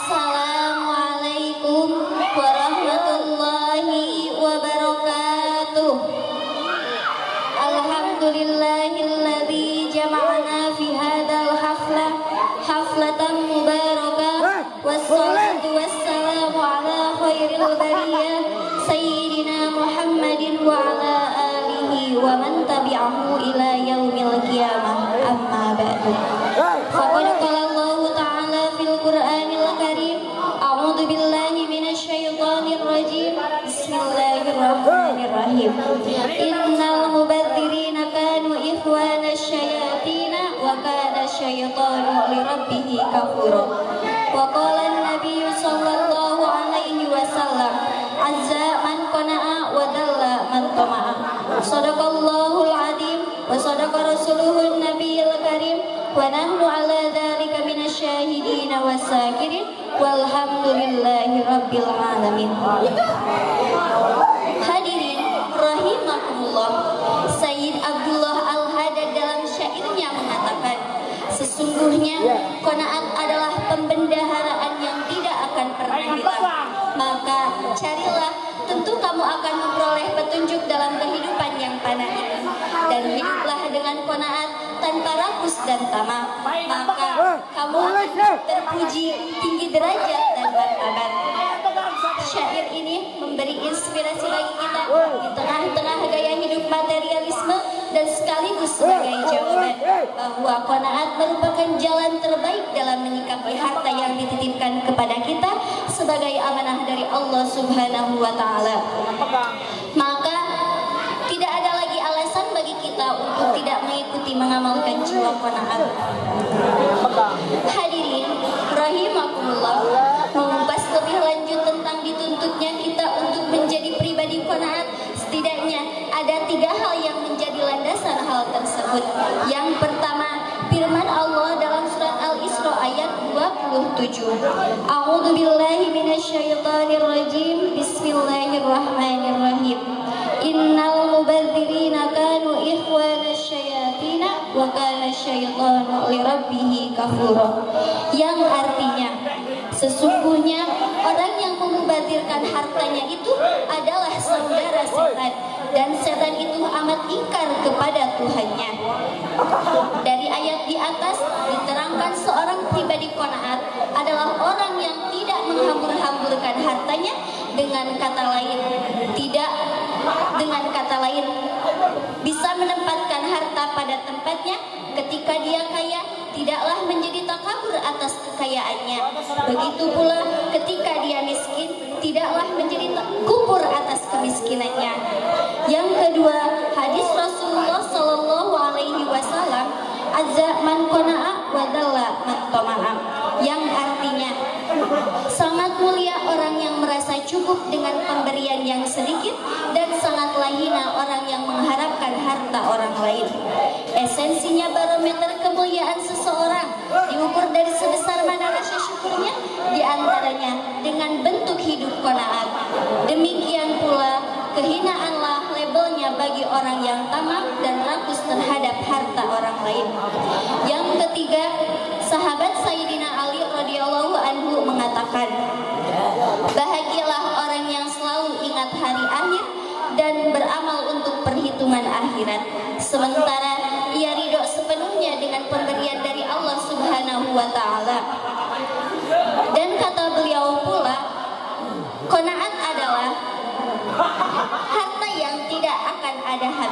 Assalamualaikum warahmatullahi wabarakatuh. Alhamdulillahilladzi jama'ana fi hadzal haflatan mubarakah. Wassalatu wassalamu ala khairil bariyah sayyidina Muhammadin wa ala alihi wa man tabi'ahu ila yaumil qiyamah. Amma ba'du. Faqad qala Allah ta'ala fil Qur'anil Karim, a'udzu billahi minasy syaithanir rajim. Bismillahirrahmanirrahim. Innal mubadzirina kanu ikhwanasy syayatin wa kana syaitanu li rabbih kafura. Wa qala an-nabiy sallallahu alaihi wasallam, azza man qana'a wa dalla man tama'a. Shadaqallahul azim wa shadaqa rasuluhun nabiyil karim wa nahnu ala dzalika minasy syahidin was-sakirin walhamdulillahi rabbil alamin. Hadirin rahimakumullah, Sayyid Abdullah Al-Haddad dalam syairnya mengatakan, sesungguhnya qanaat adalah pembendaharaan yang tidak akan pernah hilang. Maka carilah, tentu kamu akan memperoleh petunjuk dalam kehidupan yang fana ini. Dan hiduplah dengan qanaat tanpa rakus dan tamak, maka kamu akan terpuji tinggi derajat dan martabat. Syair ini memberi inspirasi bagi kita di tengah-tengah gaya hidup materialisme dan sekaligus sebagai jawaban bahwa qanaat merupakan jalan terbaik dalam menyikapi harta yang dititipkan kepada kita sebagai amanah dari Allah Subhanahu wa taala. Maka tidak ada lagi alasan bagi kita untuk tidak mengikuti mengamalkan jiwa qanaat. Hadirin rahimakumullah, mengupas lebih lanjut tentang dituntutnya kita untuk menjadi pribadi qanaat, setidaknya ada 3 hal yang menjadi landasan hal tersebut. Yang pertama, firman Allah dalam surat Al-Isra ayat 27. A'udzu billahi minasyaitonir rajim. Bismillahirrahmanirrahim. Innal mubadzirina kanu ikhwanasy syayatin wa kana syaitanu li rabbih kafura. Yang artinya, sesungguhnya orang yang memubazirkan hartanya itu adalah saudara setan, dan setan itu amat ingkar kepada Tuhannya. Dari ayat di atas diterangkan seorang pribadi qanaat adalah orang yang tidak menghambur-hamburkan hartanya, dengan kata lain bisa menempatkan harta pada tempatnya. Ketika dia kaya, tidaklah menjadi takabur atas kekayaannya. Begitu pula ketika dia miskin, tidaklah menjadi kufur atas kemiskinannya. Yang kedua, hadis Rasulullah Shallallahu Alaihi Wasallam, azza man qana'a wa dalla man tama'a, yang artinya sangat mulia orang yang merasa cukup dengan pemberian yang sedikit, dan sangatlah hina orang yang mengharapkan harta orang lain. Esensinya barometer kemuliaan seseorang diukur dari sebesar mana rasa syukurnya, diantaranya dengan bentuk hidup qanaat. Demikian pula kehinaanlah labelnya bagi orang yang tamak dan rakus terhadap harta orang lain. Yang ketiga, sahabat Sayyidina Ali radhiyallahu anhu mengatakan, bahagialah orang yang selalu ingat hari akhir dan beramal untuk perhitungan akhirat, sementara ia ridho sepenuhnya dengan pemberian dari Allah Subhanahu wa taala. Dan kata beliau pula, qanaat adalah harta yang tidak akan ada habisnya.